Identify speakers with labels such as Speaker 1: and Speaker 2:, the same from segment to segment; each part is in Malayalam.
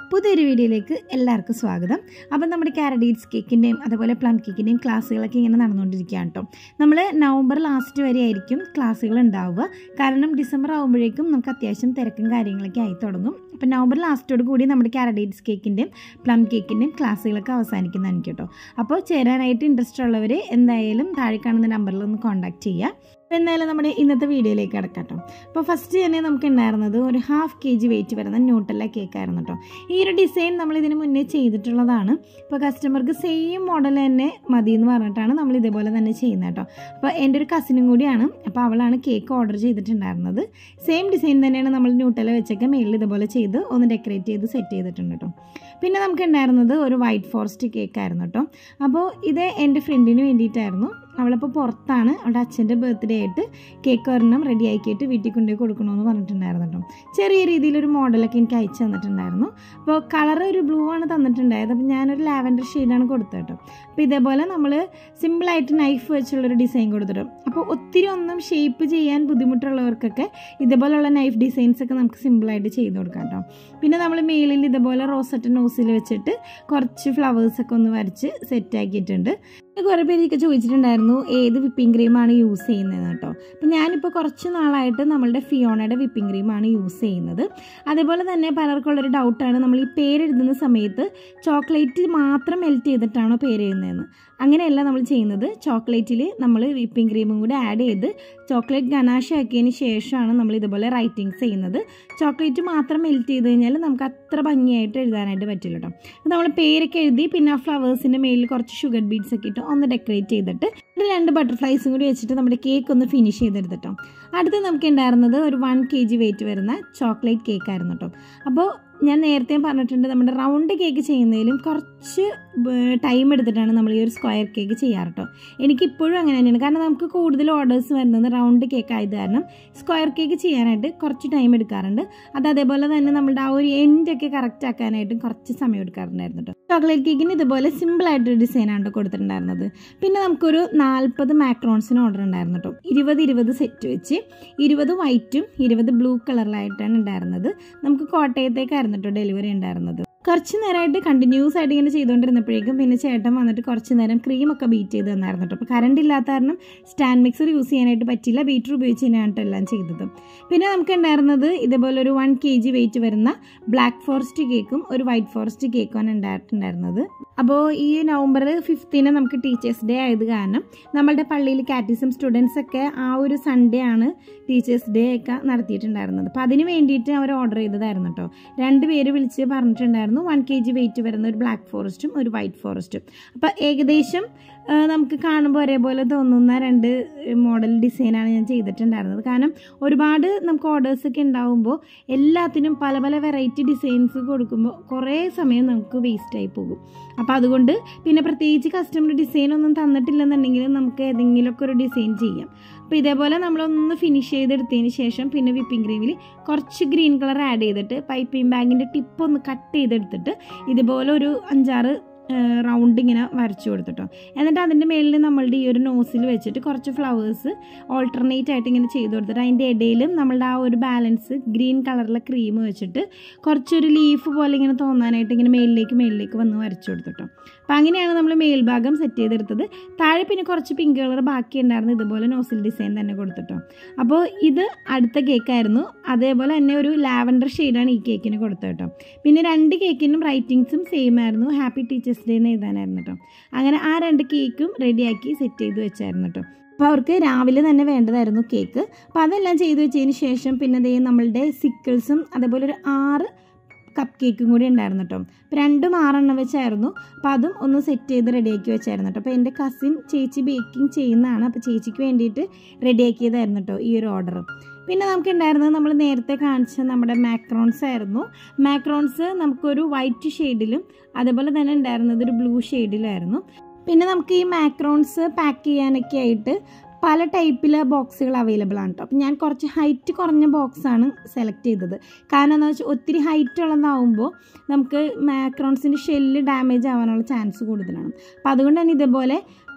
Speaker 1: പുതിയൊരു വീഡിയോയിലേക്ക് എല്ലാവർക്കും സ്വാഗതം. അപ്പം നമ്മുടെ കാരഡീറ്റ്സ് കേക്കിൻ്റെയും അതുപോലെ പ്ലം കേക്കിൻ്റെയും ക്ലാസ്സുകളൊക്കെ ഇങ്ങനെ നടന്നുകൊണ്ടിരിക്കുകയാണ് കേട്ടോ. നമ്മൾ നവംബർ ലാസ്റ്റ് വരെ ആയിരിക്കും ക്ലാസ്സുകൾ ഉണ്ടാവുക. കാരണം ഡിസംബർ ആകുമ്പോഴേക്കും നമുക്ക് അത്യാവശ്യം തിരക്കും കാര്യങ്ങളൊക്കെ ആയി തുടങ്ങും. അപ്പം നവംബർ ലാസ്റ്റോട് കൂടി നമ്മുടെ കാരഡീറ്റ്സ് കേക്കിൻ്റെയും പ്ലം കേക്കിൻ്റെയും ക്ലാസ്സുകളൊക്കെ അവസാനിക്കുന്നതാണ് കേട്ടോ. അപ്പോൾ ചേരാനായിട്ട് ഇൻട്രസ്റ്റ് ഉള്ളവർ എന്തായാലും താഴെ കാണുന്ന നമ്പറിൽ ഒന്ന് കോൺടാക്ട് ചെയ്യുക. അപ്പോൾ എന്തായാലും നമ്മുടെ ഇന്നത്തെ വീഡിയോയിലേക്ക് കിടക്കാം കേട്ടോ. അപ്പോൾ ഫസ്റ്റ് തന്നെ നമുക്ക് ഉണ്ടായിരുന്നത് ഒരു 1/2 kg വെയിറ്റ് വരുന്ന ന്യൂട്ടെല്ല കേക്കായിരുന്നു കേട്ടോ. ഈ ഒരു ഡിസൈൻ നമ്മൾ ഇതിന് മുന്നേ ചെയ്തിട്ടുള്ളതാണ്. ഇപ്പോൾ കസ്റ്റമർക്ക് സെയിം മോഡൽ തന്നെ മതി എന്ന് പറഞ്ഞിട്ടാണ് നമ്മൾ ഇതേപോലെ തന്നെ ചെയ്യുന്നത് കേട്ടോ. അപ്പോൾ എൻ്റെ ഒരു കസിനും കൂടിയാണ്, അപ്പോൾ അവളാണ് കേക്ക് ഓർഡർ ചെയ്തിട്ടുണ്ടായിരുന്നത്. സെയിം ഡിസൈൻ തന്നെയാണ് നമ്മൾ ന്യൂട്ടെല്ല വെച്ചൊക്കെ മേളിൽ ഇതുപോലെ ചെയ്ത് ഒന്ന് ഡെക്കറേറ്റ് ചെയ്ത് സെറ്റ് ചെയ്തിട്ടുണ്ട് കേട്ടോ. പിന്നെ നമുക്ക് ഉണ്ടായിരുന്നത് ഒരു വൈറ്റ് ഫോറസ്റ്റ് കേക്കായിരുന്നു കേട്ടോ. അപ്പോൾ ഇത് എൻ്റെ ഫ്രണ്ടിന് വേണ്ടിയിട്ടായിരുന്നു. അവളിപ്പോൾ പുറത്താണ്, അവളുടെ അച്ഛൻ്റെ ബർത്ത്ഡേ ആയിട്ട് കേക്ക് ഒരെണ്ണം റെഡി ആക്കിയിട്ട് വീട്ടിൽ കൊണ്ടുപോയി കൊടുക്കണമെന്ന് പറഞ്ഞിട്ടുണ്ടായിരുന്നു കേട്ടോ. ചെറിയ രീതിയിലൊരു മോഡലൊക്കെ എനിക്ക് അയച്ചു തന്നിട്ടുണ്ടായിരുന്നു. അപ്പോൾ കളർ ഒരു ബ്ലൂ ആണ് തന്നിട്ടുണ്ടായത്. അപ്പോൾ ഞാനൊരു ലാവൻഡർ ഷെയ്ഡാണ് കൊടുത്തത് കേട്ടോ. അപ്പോൾ ഇതേപോലെ നമ്മൾ സിമ്പിളായിട്ട് നൈഫ് വെച്ചുള്ളൊരു ഡിസൈൻ കൊടുത്തിട്ടും, അപ്പോൾ ഒത്തിരി ഒന്നും ഷേപ്പ് ചെയ്യാൻ ബുദ്ധിമുട്ടുള്ളവർക്കൊക്കെ ഇതേപോലെയുള്ള നൈഫ് ഡിസൈൻസൊക്കെ നമുക്ക് സിമ്പിളായിട്ട് ചെയ്ത് കൊടുക്കാം കേട്ടോ. പിന്നെ നമ്മൾ മേളിൽ ഇതേപോലെ റോസറ്റ് നോസിൽ വെച്ചിട്ട് കുറച്ച് ഫ്ലവേഴ്സൊക്കെ ഒന്ന് വരച്ച് സെറ്റാക്കിയിട്ടുണ്ട്. കുറേ പേരൊക്കെ ചോദിച്ചിട്ടുണ്ടായിരുന്നു ഏത് വിപ്പിംഗ് ക്രീമാണ് യൂസ് ചെയ്യുന്നതെന്ന് കേട്ടോ. അപ്പം ഞാനിപ്പോൾ കുറച്ച് നാളായിട്ട് നമ്മളുടെ ഫിയോണയുടെ വിപ്പിംഗ് ക്രീമാണ് യൂസ് ചെയ്യുന്നത്. അതേപോലെ തന്നെ പലർക്കുള്ളൊരു ഡൗട്ടാണ്, നമ്മൾ ഈ പേരെഴുതുന്ന സമയത്ത് ചോക്ലേറ്റ് മാത്രം മെൽറ്റ് ചെയ്തിട്ടാണോ പേരെഴുതുന്നതെന്ന്. അങ്ങനെയല്ല നമ്മൾ ചെയ്യുന്നത്. ചോക്ലേറ്റിൽ നമ്മൾ വിപ്പിംഗ് ക്രീമും കൂടി ആഡ് ചെയ്ത് ചോക്ലേറ്റ് ഗനാഷ് ആക്കിയതിന് ശേഷമാണ് നമ്മൾ ഇതുപോലെ റൈറ്റിങ്സ് ചെയ്യുന്നത്. ചോക്ലേറ്റ് മാത്രം മെൽറ്റ് ചെയ്ത് കഴിഞ്ഞാൽ നമുക്ക് അത്ര ഭംഗിയായിട്ട് എഴുതാനായിട്ട് പറ്റില്ല കേട്ടോ. അപ്പോൾ നമ്മൾ പേരൊക്കെ എഴുതി പിന്നെ ആ ഫ്ലവേഴ്സിൻ്റെ മേലിൽ കുറച്ച് ഷുഗർ ബീഡ്സ് ഒക്കെ ഇട്ട് ഒന്ന് ഡെക്കറേറ്റ് ചെയ്തിട്ട് 2 ബട്ടർഫ്ലൈസും കൂടി വെച്ചിട്ട് നമ്മുടെ കേക്ക് ഒന്ന് ഫിനിഷ് ചെയ്തെടുത്തിട്ടോ. അടുത്ത് നമുക്ക് ഉണ്ടായിരുന്നത് ഒരു 1 kg വെയിറ്റ് വരുന്ന ചോക്ലേറ്റ് കേക്കായിരുന്നു കേട്ടോ. അപ്പോൾ ഞാൻ നേരത്തെ പറഞ്ഞിട്ടുണ്ട്, നമ്മുടെ റൗണ്ട് കേക്ക് ചെയ്യുന്നതിലും കുറച്ച് ടൈം എടുത്തിട്ടാണ് നമ്മൾ ഈ ഒരു സ്ക്വയർ കേക്ക് ചെയ്യാറ് കേട്ടോ. എനിക്കിപ്പോഴും അങ്ങനെ തന്നെയാണ്. കാരണം നമുക്ക് കൂടുതൽ ഓർഡേഴ്സ് വരുന്നത് റൗണ്ട് കേക്ക് ആയത് കാരണം സ്ക്വയർ കേക്ക് ചെയ്യാനായിട്ട് കുറച്ച് ടൈം എടുക്കാറുണ്ട്. അതേപോലെ തന്നെ നമ്മുടെ ആ ഒരു എൻഡൊക്കെ കറക്റ്റ് ആക്കാനായിട്ടും കുറച്ച് സമയം എടുക്കാറുണ്ടായിരുന്നു കേട്ടോ. ചോക്ലേറ്റ് കേക്കിന് ഇതുപോലെ സിമ്പിളായിട്ടൊരു ഡിസൈനാണ് കൊടുത്തിട്ടുണ്ടായിരുന്നത്. പിന്നെ നമുക്കൊരു 40 മാക്രോൺസിന് ഓർഡർ ഉണ്ടായിരുന്നു കേട്ടോ. 20 സെറ്റ് വെച്ച് 20 വൈറ്റും 20 ബ്ലൂ കളറിലായിട്ടാണ് ഉണ്ടായിരുന്നത്. നമുക്ക് കോട്ടയത്തേക്കായിരുന്നു കേട്ടോ ഡെലിവറി ഉണ്ടായിരുന്നത്. കുറച്ച് നേരമായിട്ട് കണ്ടിന്യൂസ് ആയിട്ട് ഇങ്ങനെ ചെയ്തുകൊണ്ടിരുന്നപ്പോഴേക്കും പിന്നെ ചേട്ടൻ വന്നിട്ട് കുറച്ച് നേരം ക്രീമൊക്കെ ബീറ്റ് ചെയ്ത് തന്നായിരുന്നു കേട്ടോ. അപ്പോൾ കറണ്ട് ഇല്ലാത്ത കാരണം സ്റ്റാൻഡ് മിക്സർ യൂസ് ചെയ്യാനായിട്ട് പറ്റില്ല, ബീറ്റർ ഉപയോഗിച്ച് തന്നെയാണ് എല്ലാം ചെയ്തത്. പിന്നെ നമുക്ക് ഉണ്ടായിരുന്നത് ഇതേപോലെ ഒരു 1 kg വെയിറ്റ് വരുന്ന ബ്ലാക്ക് ഫോറസ്റ്റ് കേക്കും ഒരു വൈറ്റ് ഫോറസ്റ്റ് കേക്കുമാണ് ഉണ്ടായിട്ടുണ്ടായിരുന്നത്. അപ്പോൾ ഈ നവംബർ 5 നമുക്ക് ടീച്ചേഴ്സ് ഡേ ആയത് കാരണം നമ്മളുടെ പള്ളിയിൽ കാറ്റിസം സ്റ്റുഡൻസ് ഒക്കെ ആ ഒരു സൺഡേ ആണ് ടീച്ചേഴ്സ് ഡേ ഒക്കെ നടത്തിയിട്ടുണ്ടായിരുന്നത്. അപ്പോൾ അതിന് വേണ്ടിയിട്ട് അവർ ഓർഡർ ചെയ്തതായിരുന്നു കേട്ടോ. 2 പേര് വിളിച്ച് പറഞ്ഞിട്ടുണ്ടായിരുന്നു 1 kg വെയിറ്റ് വരുന്ന ഒരു ബ്ലാക്ക് ഫോറസ്റ്റും ഒരു വൈറ്റ് ഫോറസ്റ്റും. അപ്പോൾ ഏകദേശം നമുക്ക് കാണുമ്പോൾ ഒരേപോലെ തോന്നുന്ന 2 മോഡൽ ഡിസൈനാണ് ഞാൻ ചെയ്തിട്ടുണ്ടായിരുന്നത്. കാരണം ഒരുപാട് നമുക്ക് ഓർഡേഴ്സൊക്കെ ഉണ്ടാകുമ്പോൾ എല്ലാത്തിനും പല പല വെറൈറ്റി ഡിസൈൻസ് കൊടുക്കുമ്പോൾ കുറേ സമയം നമുക്ക് വേസ്റ്റായി പോകും. അപ്പോൾ അതുകൊണ്ട് പിന്നെ പ്രത്യേകിച്ച് കസ്റ്റമർ ഡിസൈൻ ഒന്നും തന്നിട്ടില്ലെന്നുണ്ടെങ്കിൽ നമുക്ക് ഏതെങ്കിലുമൊക്കെ ഒരു ഡിസൈൻ ചെയ്യാം. അപ്പോൾ ഇതേപോലെ നമ്മളൊന്ന് ഫിനിഷ് ചെയ്തെടുത്തതിന് ശേഷം പിന്നെ വിപ്പിംഗ് ക്രീമിൽ കുറച്ച് ഗ്രീൻ കളർ ആഡ് ചെയ്തിട്ട് പൈപ്പിംഗ് ബാഗിൻ്റെ ടിപ്പ് ഒന്ന് കട്ട് ചെയ്തെടുത്തിട്ട് ഇതുപോലെ ഒരു 5-6 റൗണ്ട് ഇങ്ങനെ വരച്ചു കൊടുത്തിട്ടോ. എന്നിട്ട് അതിൻ്റെ മേലിൽ നമ്മളുടെ ഈ ഒരു നോസിൽ വെച്ചിട്ട് കുറച്ച് ഫ്ലവേഴ്സ് ഓൾട്ടർനേറ്റ് ആയിട്ട് ഇങ്ങനെ ചെയ്ത് കൊടുത്തിട്ട് അതിൻ്റെ ഇടയിലും നമ്മളുടെ ആ ഒരു ബാലൻസ് ഗ്രീൻ കളറിലെ ക്രീം വെച്ചിട്ട് കുറച്ചൊരു ലീഫ് പോലെ ഇങ്ങനെ തോന്നാനായിട്ട് ഇങ്ങനെ മേലിലേക്ക് വന്ന് വരച്ചു കൊടുത്തിട്ടോ. അപ്പോൾ അങ്ങനെയാണ് നമ്മൾ മേൽഭാഗം സെറ്റ് ചെയ്തെടുത്തത്. താഴെ പിന്നെ കുറച്ച് പിങ്ക് കളർ ബാക്കി ഉണ്ടായിരുന്നു, ഇതുപോലെ നോസിൽ ഡിസൈൻ തന്നെ കൊടുത്തിട്ടോ. അപ്പോൾ ഇത് അടുത്ത കേക്കായിരുന്നു. അതേപോലെ തന്നെ ഒരു ലാവൻഡർ ഷെയ്ഡാണ് ഈ കേക്കിന് കൊടുത്തത് കേട്ടോ. പിന്നെ 2 കേക്കിനും റൈറ്റിങ്സും സെയിം ആയിരുന്നു, ഹാപ്പി ടീച്ചേഴ്സ് ഡേ എന്ന് എഴുതാനായിരുന്നു കേട്ടോ. അങ്ങനെ ആ 2 കേക്കും റെഡിയാക്കി സെറ്റ് ചെയ്ത് വെച്ചായിരുന്നു കേട്ടോ. അപ്പോൾ അവർക്ക് രാവിലെ തന്നെ വേണ്ടതായിരുന്നു കേക്ക്. അപ്പോൾ അതെല്ലാം ചെയ്ത് വെച്ചതിന് ശേഷം പിന്നെ നമ്മളുടെ സിക്കിൾസും അതേപോലെ ഒരു 6 കപ്പ് കേക്കും കൂടി ഉണ്ടായിരുന്നു കേട്ടോ. അപ്പോൾ 2ഉം 6 വെച്ചായിരുന്നു. അപ്പോൾ അതും ഒന്ന് സെറ്റ് ചെയ്ത് റെഡിയാക്കി വെച്ചായിരുന്നു കേട്ടോ. അപ്പോൾ എൻ്റെ കസിൻ ചേച്ചി ബേക്കിംഗ് ചെയ്യുന്നതാണ്, അപ്പോൾ ചേച്ചിക്ക് വേണ്ടിയിട്ട് റെഡിയാക്കിയതായിരുന്നു കേട്ടോ ഈ ഒരു ഓർഡർ. പിന്നെ നമുക്ക് ഉണ്ടായിരുന്നത് നമ്മൾ നേരത്തെ കാണിച്ച നമ്മുടെ മാക്രോൺസ് ആയിരുന്നു. മാക്രോൺസ് നമുക്കൊരു വൈറ്റ് ഷെയ്ഡിലും അതേപോലെ തന്നെ ഉണ്ടായിരുന്നത് ഒരു ബ്ലൂ ഷെയ്ഡിലായിരുന്നു. പിന്നെ നമുക്ക് ഈ മാക്രോൺസ് പാക്ക് ചെയ്യാനൊക്കെ ആയിട്ട് പല ടൈപ്പിലെ ബോക്സുകൾ അവൈലബിൾ ആണ് കേട്ടോ. അപ്പോൾ ഞാൻ കുറച്ച് ഹൈറ്റ് കുറഞ്ഞ ബോക്സാണ് സെലക്ട് ചെയ്തത്. കാരണം എന്താണെന്ന് വെച്ചാൽ ഒത്തിരി ഹൈറ്റ് ഉള്ളതാവുമ്പോൾ നമുക്ക് മാക്രോൺസിൻ്റെ ഷെല്ല് ഡാമേജ് ആവാനുള്ള ചാൻസ് കൂടുതലാണ്. അപ്പോൾ അതുകൊണ്ട് തന്നെ ഇതേപോലെ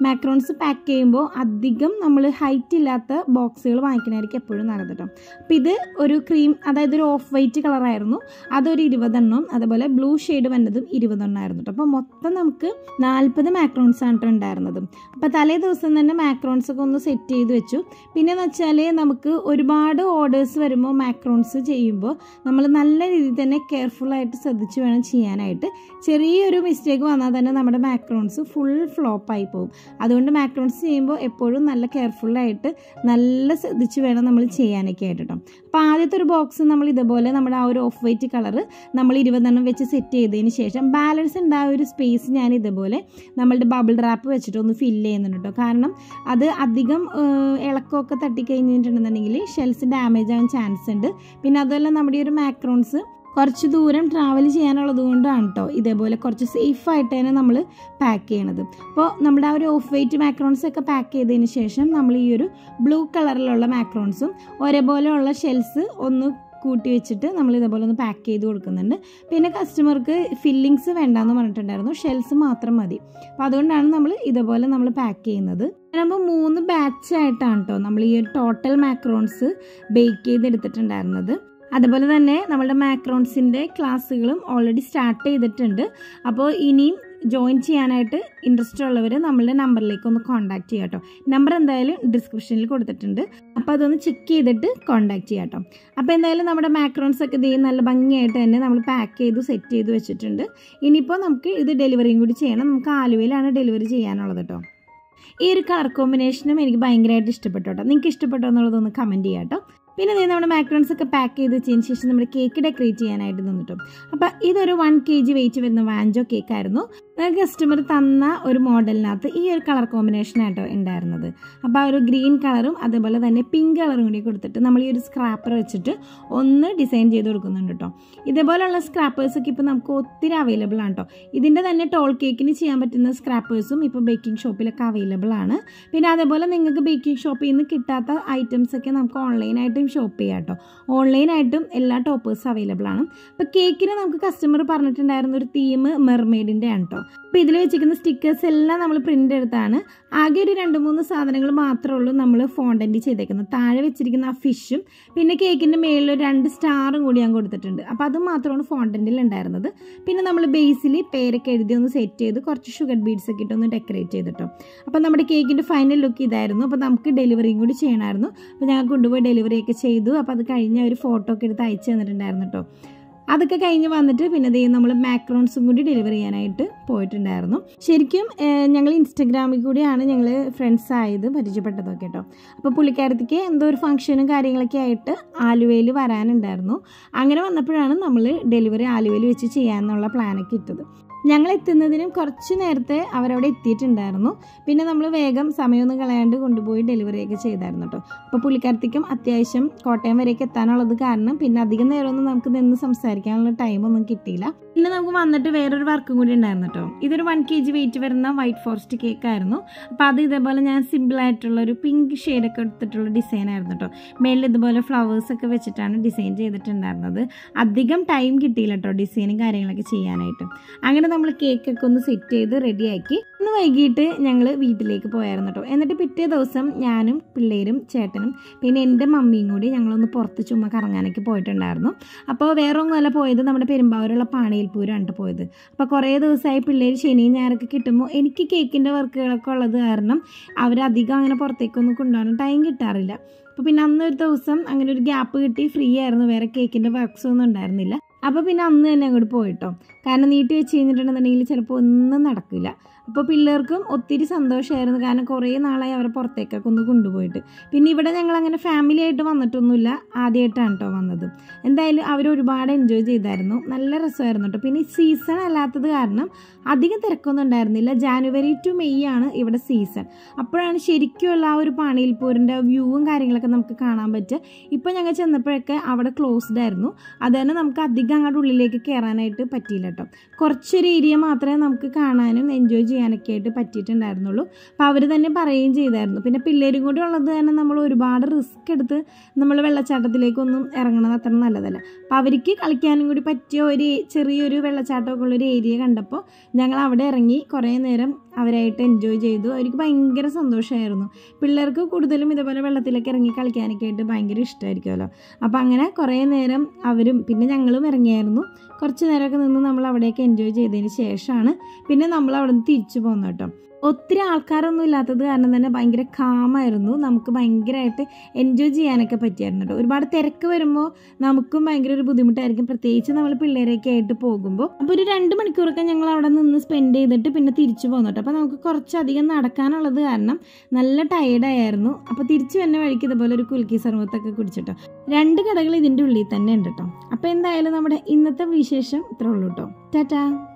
Speaker 1: മാക്രോൺസ് പാക്ക് ചെയ്യുമ്പോൾ അധികം നമ്മൾ ഹൈറ്റ് ഇല്ലാത്ത ബോക്സുകൾ വാങ്ങിക്കണമായിരിക്കും എപ്പോഴും നല്ലത് കേട്ടോ. അപ്പോൾ ഇത് ഒരു ക്രീം, അതായത് ഒരു ഓഫ് വൈറ്റ് കളറായിരുന്നു, അതൊരു 20 എണ്ണം, അതുപോലെ ബ്ലൂ ഷെയ്ഡ് വന്നതും 20 എണ്ണം ആയിരുന്നു കേട്ടോ. അപ്പോൾ മൊത്തം നമുക്ക് 40 മാക്രോൺസ് ആണ് ഉണ്ടായിരുന്നത്. അപ്പോൾ തലേ ദിവസം തന്നെ മാക്രോൺസ് ഒക്കെ ഒന്ന് സെറ്റ് ചെയ്ത് വെച്ചു. പിന്നെയെന്ന് വെച്ചാൽ നമുക്ക് ഒരുപാട് ഓർഡേഴ്സ് വരുമ്പോൾ മാക്രോൺസ് ചെയ്യുമ്പോൾ നമ്മൾ നല്ല രീതിയിൽ തന്നെ കെയർഫുള്ളായിട്ട് ശ്രദ്ധിച്ച് വേണം ചെയ്യാനായിട്ട്. ചെറിയൊരു മിസ്റ്റേക്ക് വന്നാൽ തന്നെ നമ്മുടെ മാക്രോൺസ് ഫുൾ ഫ്ലോപ്പായി പോകും. അതുകൊണ്ട് മാക്രോൺസ് ചെയ്യുമ്പോൾ എപ്പോഴും നല്ല കെയർഫുള്ളായിട്ട് നല്ല ശ്രദ്ധിച്ച് വേണം നമ്മൾ ചെയ്യാനൊക്കെ ആയിട്ട് കേട്ടോ. അപ്പോൾ ആദ്യത്തെ ഒരു ബോക്സ് നമ്മൾ ഇതുപോലെ നമ്മുടെ ആ ഒരു ഓഫ് വൈറ്റ് കളറ് നമ്മൾ 20 എണ്ണം വെച്ച് സെറ്റ് ചെയ്തതിന് ശേഷം ബാലൻസ് ഉണ്ടായ ഒരു സ്പേസ് ഞാൻ ഇതുപോലെ നമ്മളുടെ ബബിൾ റാപ്പ് വെച്ചിട്ട് ഒന്ന് ഫില്ല് ചെയ്യുന്നുണ്ട് കേട്ടോ. കാരണം അത് അധികം ഇളക്കമൊക്കെ തട്ടിക്കഴിഞ്ഞിട്ടുണ്ടെന്നുണ്ടെങ്കിൽ ഷെൽസ് ഡാമേജ് ആവാൻ ചാൻസ് ഉണ്ട്. പിന്നെ അതുപോലെ നമ്മുടെ ഒരു മാക്രോൺസ് കുറച്ച് ദൂരം ട്രാവൽ ചെയ്യാനുള്ളത് കൊണ്ടാണ് കേട്ടോ ഇതേപോലെ കുറച്ച് സേഫായിട്ട് തന്നെ നമ്മൾ പാക്ക് ചെയ്യണത്. അപ്പോൾ നമ്മുടെ ആ ഒരു ഓഫ് വൈറ്റ് മാക്രോൺസ് ഒക്കെ പാക്ക് ചെയ്തതിന് ശേഷം നമ്മൾ ഈ ഒരു ബ്ലൂ കളറിലുള്ള മാക്രോൺസും ഒരേപോലെയുള്ള ഷെൽസ് ഒന്ന് കൂട്ടി വെച്ചിട്ട് നമ്മൾ ഇതേപോലെ ഒന്ന് പാക്ക് ചെയ്ത് കൊടുക്കുന്നുണ്ട്. പിന്നെ കസ്റ്റമർക്ക് ഫില്ലിങ്സ് വേണ്ടാന്ന് പറഞ്ഞിട്ടുണ്ടായിരുന്നു, ഷെൽസ് മാത്രം മതി. അപ്പോൾ അതുകൊണ്ടാണ് നമ്മൾ ഇതേപോലെ നമ്മൾ പാക്ക് ചെയ്യുന്നത്. അപ്പോൾ 3 ബാച്ചായിട്ടാണ് കേട്ടോ നമ്മൾ ഈ ഒരു ടോട്ടൽ മാക്രോൺസ് ബേക്ക് ചെയ്തെടുത്തിട്ടുണ്ടായിരുന്നത്. അതുപോലെ തന്നെ നമ്മളുടെ മാക്രോൺസിൻ്റെ ക്ലാസ്സുകളും ഓൾറെഡി സ്റ്റാർട്ട് ചെയ്തിട്ടുണ്ട്. അപ്പോൾ ഇനിയും ജോയിൻ ചെയ്യാനായിട്ട് ഇൻട്രസ്റ്റ് ഉള്ളവർ നമ്മളുടെ നമ്പറിലേക്ക് ഒന്ന് കോൺടാക്ട് ചെയ്യാം കേട്ടോ. നമ്പർ എന്തായാലും ഡിസ്ക്രിപ്ഷനിൽ കൊടുത്തിട്ടുണ്ട്. അപ്പോൾ അതൊന്ന് ചെക്ക് ചെയ്തിട്ട് കോൺടാക്ട് ചെയ്യാം കേട്ടോ. അപ്പോൾ എന്തായാലും നമ്മുടെ മാക്രോൺസ് ഒക്കെ ഇതേ നല്ല ഭംഗിയായിട്ട് തന്നെ നമ്മൾ പാക്ക് ചെയ്ത് സെറ്റ് ചെയ്ത് വെച്ചിട്ടുണ്ട്. ഇനിയിപ്പോൾ നമുക്ക് ഇത് ഡെലിവറിയും കൂടി ചെയ്യണം. നമുക്ക് ആലുവയിലാണ് ഡെലിവറി ചെയ്യാനുള്ളത് കേട്ടോ. ഈ ഒരു കളർ കോമ്പിനേഷനും എനിക്ക് ഭയങ്കരമായിട്ട് ഇഷ്ടപ്പെട്ടു കേട്ടോ. നിങ്ങൾക്ക് ഇഷ്ടപ്പെട്ടോ എന്നുള്ളതൊന്ന് കമൻറ്റ് ചെയ്യാം കേട്ടോ. പിന്നെ നമ്മുടെ മാക്രോൺസ് ഒക്കെ പാക്ക് ചെയ്ത് വെച്ചതിന് ശേഷം നമ്മുടെ കേക്ക് ഡെക്കറേറ്റ് ചെയ്യാനായിട്ട് നിന്നിട്ടും. അപ്പോൾ ഇതൊരു 1 kg വെയിറ്റ് വരുന്ന വാഞ്ചോ കേക്കായിരുന്നു. കസ്റ്റമർ തന്ന ഒരു മോഡലിനകത്ത് ഈ ഒരു കളർ കോമ്പിനേഷനായിട്ടോ ഉണ്ടായിരുന്നത്. അപ്പോൾ ആ ഒരു ഗ്രീൻ കളറും അതുപോലെ തന്നെ പിങ്ക് കളറും കൂടി കൊടുത്തിട്ട് നമ്മൾ ഈ ഒരു സ്ക്രാപ്പർ വെച്ചിട്ട് ഒന്ന് ഡിസൈൻ ചെയ്ത് കൊടുക്കുന്നുണ്ട് കേട്ടോ. ഇതേപോലെയുള്ള സ്ക്രാപ്പേഴ്സൊക്കെ ഇപ്പോൾ നമുക്ക് ഒത്തിരി അവൈലബിൾ ആണ് കേട്ടോ. ഇതിൻ്റെ തന്നെ ടോൾ കേക്കിന് ചെയ്യാൻ പറ്റുന്ന സ്ക്രാപ്പേഴ്സും ഇപ്പോൾ ബേക്കിംഗ് ഷോപ്പിലൊക്കെ അവൈലബിൾ ആണ്. പിന്നെ അതേപോലെ നിങ്ങൾക്ക് ബേക്കിംഗ് ഷോപ്പിൽ നിന്ന് കിട്ടാത്ത ഐറ്റംസൊക്കെ നമുക്ക് ഓൺലൈനായിട്ടും ഷോപ്പ് ചെയ്യാം കേട്ടോ. ഓൺലൈനായിട്ടും എല്ലാ ടോപ്പേഴ്സും അവൈലബിൾ ആണ്. അപ്പോൾ കേക്കിന് നമുക്ക് കസ്റ്റമർ പറഞ്ഞിട്ടുണ്ടായിരുന്ന ഒരു തീം മെർമെയ്ഡിൻ്റെ ആണ് കേട്ടോ. അപ്പോൾ ഇതിൽ വെച്ചിരിക്കുന്ന സ്റ്റിക്കേഴ്സ് എല്ലാം നമ്മൾ പ്രിൻ്റ് എടുത്താണ്. ആകെ ഒരു 2-3 സാധനങ്ങൾ മാത്രമേ ഉള്ളൂ നമ്മൾ ഫോണ്ടൻറ്റ് ചെയ്തേക്കുന്നത്. താഴെ വെച്ചിരിക്കുന്ന ആ ഫിഷും പിന്നെ കേക്കിൻ്റെ മേളിൽ 2 സ്റ്റാറും കൂടി ഞാൻ കൊടുത്തിട്ടുണ്ട്. അപ്പോൾ അത് മാത്രമാണ് ഫോണ്ടൻറ്റിൽ ഉണ്ടായിരുന്നത്. പിന്നെ നമ്മൾ ബേസിൽ പേരൊക്കെ എഴുതി ഒന്ന് സെറ്റ് ചെയ്ത് കുറച്ച് ഷുഗർ ബീഡ്സ് ഒക്കെ ഇട്ട് ഒന്ന് ഡെക്കറേറ്റ് ചെയ്തിട്ടോ. അപ്പോൾ നമ്മുടെ കേക്കിൻ്റെ ഫൈനൽ ലുക്ക് ഇതായിരുന്നു. അപ്പോൾ നമുക്ക് ഡെലിവറിയും കൂടി ചെയ്യണമായിരുന്നു. അപ്പോൾ ഞങ്ങൾ കൊണ്ടുപോയി ഡെലിവറിയൊക്കെ ചെയ്തു. അപ്പോൾ അത് കഴിഞ്ഞ ഒരു ഫോട്ടോ ഒക്കെ എടുത്ത് അയച്ചു തന്നിട്ടുണ്ടായിരുന്നു കേട്ടോ. അതൊക്കെ കഴിഞ്ഞ് വന്നിട്ട് പിന്നെ നമ്മൾ മാക്രോൺസും കൂടി ഡെലിവറി ചെയ്യാനായിട്ട് പോയിട്ടുണ്ടായിരുന്നു. ശരിക്കും ഞങ്ങൾ ഇൻസ്റ്റഗ്രാമിൽ കൂടിയാണ് ഞങ്ങൾ ഫ്രണ്ട്സ് ആയത്, പരിചയപ്പെട്ടതൊക്കെ കേട്ടോ. അപ്പോൾ പുള്ളിക്കാരത്തേക്ക് എന്തോ ഒരു ഫംഗ്ഷനും കാര്യങ്ങളൊക്കെ ആയിട്ട് ആലുവയിൽ വരാനുണ്ടായിരുന്നു. അങ്ങനെ വന്നപ്പോഴാണ് നമ്മൾ ഡെലിവറി ആലുവയിൽ വെച്ച് ചെയ്യാമെന്നുള്ള പ്ലാനൊക്കെ ഇട്ടത്. ഞങ്ങൾ എത്തുന്നതിനും കുറച്ച് നേരത്തെ അവരവിടെ എത്തിയിട്ടുണ്ടായിരുന്നു. പിന്നെ നമ്മൾ വേഗം സമയമൊന്നും കളയാണ്ട് കൊണ്ടുപോയി ഡെലിവറിയൊക്കെ ചെയ്തായിരുന്നു കേട്ടോ. അപ്പോൾ പുള്ളിക്കാരത്തേക്കും അത്യാവശ്യം കോട്ടയം വരെയൊക്കെ എത്താനുള്ളത് കാരണം പിന്നെ അധികം നേരമൊന്നും നമുക്ക് നിന്ന് സംസാരിക്കാനുള്ള ടൈമൊന്നും കിട്ടിയില്ല. പിന്നെ നമുക്ക് വന്നിട്ട് വേറൊരു വർക്കും കൂടി ഉണ്ടായിരുന്നു കേട്ടോ. ഇതൊരു 1 kg വെയിറ്റ് വരുന്ന വൈറ്റ് ഫോറസ്റ്റ് കേക്കായിരുന്നു. അപ്പോൾ അത് ഇതേപോലെ ഞാൻ സിമ്പിളായിട്ടുള്ള ഒരു പിങ്ക് ഷെയ്ഡൊക്കെ എടുത്തിട്ടുള്ള ഡിസൈൻ ആയിരുന്നു കേട്ടോ. മേലിൽ ഇതുപോലെ ഫ്ലവേഴ്സൊക്കെ വെച്ചിട്ടാണ് ഡിസൈൻ ചെയ്തിട്ടുണ്ടായിരുന്നത്. അധികം ടൈം കിട്ടിയില്ല കേട്ടോ ഡിസൈനും കാര്യങ്ങളൊക്കെ ചെയ്യാനായിട്ട്. അങ്ങനെ നമ്മൾ കേക്കൊക്കെ ഒന്ന് സെറ്റ് ചെയ്ത് റെഡിയാക്കി ഇന്ന് വൈകിട്ട് ഞങ്ങൾ വീട്ടിലേക്ക് പോയായിരുന്നു കേട്ടോ. എന്നിട്ട് പിറ്റേ ദിവസം ഞാനും പിള്ളേരും ചേട്ടനും പിന്നെ എൻ്റെ മമ്മിയും കൂടി ഞങ്ങളൊന്ന് പുറത്ത് ചുമ്മാ കറങ്ങാനൊക്കെ പോയിട്ടുണ്ടായിരുന്നു. അപ്പോൾ വേറെ ഒന്നുമല്ല പോയത്, നമ്മുടെ പെരുമ്പാവൂരുള്ള പാണിയിൽപ്പൂരാണ് പോയത്. അപ്പോൾ കുറേ ദിവസമായി പിള്ളേർ ശനിയും ഞായറൊക്കെ കിട്ടുമ്പോൾ എനിക്ക് കേക്കിൻ്റെ വർക്കുകളൊക്കെ ഉള്ളത് കാരണം അവരധികം അങ്ങനെ പുറത്തേക്കൊന്നും കൊണ്ടുപോകാൻ ടൈം കിട്ടാറില്ല. അപ്പോൾ പിന്നെ അന്നൊരു ദിവസം അങ്ങനെ ഒരു ഗ്യാപ്പ് കിട്ടി, ഫ്രീ ആയിരുന്നു, വേറെ കേക്കിൻ്റെ വർക്ക്സ് ഒന്നും ഉണ്ടായിരുന്നില്ല. അപ്പോൾ പിന്നെ അന്ന് തന്നെ അങ്ങോട്ട് പോയിട്ടോ. കാരണം നീട്ടി വെച്ച് കഴിഞ്ഞിട്ടുണ്ടെന്നുണ്ടെങ്കിൽ ചിലപ്പോൾ ഒന്നും നടക്കില്ല. അപ്പോൾ പിള്ളേർക്കും ഒത്തിരി സന്തോഷമായിരുന്നു. കാരണം കുറേ നാളായി അവരെ പുറത്തേക്കൊക്കെ ഒന്ന് കൊണ്ടുപോയിട്ട്. പിന്നെ ഇവിടെ ഞങ്ങളങ്ങനെ ഫാമിലി ആയിട്ട് വന്നിട്ടൊന്നുമില്ല, ആദ്യമായിട്ടാണ് കേട്ടോ വന്നത്. എന്തായാലും അവർ ഒരുപാട് എൻജോയ് ചെയ്തായിരുന്നു, നല്ല രസമായിരുന്നു കേട്ടോ. പിന്നെ സീസൺ അല്ലാത്തത് കാരണം അധികം തിരക്കൊന്നും ഉണ്ടായിരുന്നില്ല. ജാനുവരി ടു മെയ് ആണ് ഇവിടെ സീസൺ. അപ്പോഴാണ് ശരിക്കുമുള്ള ആ ഒരു പാണിയിൽപ്പൂരിൻ്റെ വ്യൂവും കാര്യങ്ങളൊക്കെ നമുക്ക് കാണാൻ പറ്റുക. ഇപ്പോൾ ഞങ്ങൾ ചെന്നപ്പോഴൊക്കെ അവിടെ ക്ലോസ്ഡ് ആയിരുന്നു. അത് തന്നെ നമുക്ക് അധികം അങ്ങോട്ട് ഉള്ളിലേക്ക് കയറാനായിട്ട് പറ്റിയില്ല കേട്ടോ. കുറച്ചൊരു ഏരിയ മാത്രമേ നമുക്ക് കാണാനും എൻജോയ് ചെയ്യാനൊക്കെ ആയിട്ട് പറ്റിയിട്ടുണ്ടായിരുന്നുള്ളൂ. അപ്പോൾ അവർ തന്നെ പറയുകയും ചെയ്തായിരുന്നു. പിന്നെ പിള്ളേരും കൂടി ഉള്ളത് തന്നെ നമ്മൾ ഒരുപാട് റിസ്ക് എടുത്ത് നമ്മൾ വെള്ളച്ചാട്ടത്തിലേക്കൊന്നും ഇറങ്ങണത് അത്ര നല്ലതല്ല. അപ്പോൾ അവർക്ക് കളിക്കാനും കൂടി പറ്റിയ ഒരു ചെറിയൊരു വെള്ളച്ചാട്ടമൊക്കെ ഉള്ളൊരു ഏരിയ കണ്ടപ്പോൾ ഞങ്ങൾ അവിടെ ഇറങ്ങി കുറേ നേരം അവരായിട്ട് എൻജോയ് ചെയ്തു. അവർക്ക് ഭയങ്കര സന്തോഷമായിരുന്നു. പിള്ളേർക്ക് കൂടുതലും ഇതുപോലെ വെള്ളത്തിലേക്ക് ഇറങ്ങി കളിക്കാനൊക്കെ ആയിട്ട് ഭയങ്കര ഇഷ്ടമായിരിക്കുമല്ലോ. അപ്പോൾ അങ്ങനെ കുറേ നേരം അവരും പിന്നെ ഞങ്ങളും ഇറങ്ങിയായിരുന്നു. കുറച്ച് നേരമൊക്കെ നിന്ന് നമ്മൾ അവിടെയൊക്കെ എൻജോയ് ചെയ്തതിന് ശേഷമാണ് പിന്നെ നമ്മൾ അവിടെ നിന്ന് തിരിച്ചു പോകുന്നത് കേട്ടോ. ഒത്തിരി ആൾക്കാരൊന്നും ഇല്ലാത്തത് കാരണം തന്നെ ഭയങ്കര കാമായിരുന്നു. നമുക്ക് ഭയങ്കരമായിട്ട് എൻജോയ് ചെയ്യാനൊക്കെ പറ്റിയായിരുന്നു കേട്ടോ. ഒരുപാട് തിരക്ക് വരുമ്പോൾ നമുക്കും ഭയങ്കര ഒരു ബുദ്ധിമുട്ടായിരിക്കും, പ്രത്യേകിച്ച് നമ്മൾ പിള്ളേരെയൊക്കെ ആയിട്ട് പോകുമ്പോൾ. അപ്പോൾ ഒരു 2 മണിക്കൂറൊക്കെ ഞങ്ങൾ അവിടെ നിന്ന് സ്പെൻഡ് ചെയ്തിട്ട് പിന്നെ തിരിച്ചു പോകുന്നു കേട്ടോ. അപ്പോൾ നമുക്ക് കുറച്ചധികം നടക്കാനുള്ളത് കാരണം നല്ല ടയേർഡായിരുന്നു. അപ്പോൾ തിരിച്ചു തന്നെ വഴിക്ക് ഇതുപോലെ ഒരു കുൽക്കി സർവത്തൊക്കെ കുടിച്ചിട്ടോ. 2 കടകൾ ഇതിൻ്റെ ഉള്ളിൽ തന്നെ ഉണ്ട് കേട്ടോ. അപ്പോൾ എന്തായാലും നമ്മുടെ ഇന്നത്തെ വിശേഷം ഇത്രേ ഉള്ളൂ കേട്ടോ. ടാറ്റാ.